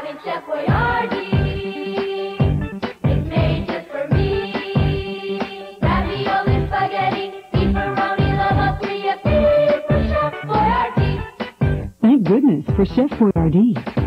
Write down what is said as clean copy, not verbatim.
in Chef Boyardee. It's made just for me. Ravioli, spaghetti, beefaroni, lasagna, for Chef Boyardee. Thank goodness for Chef Boyardee.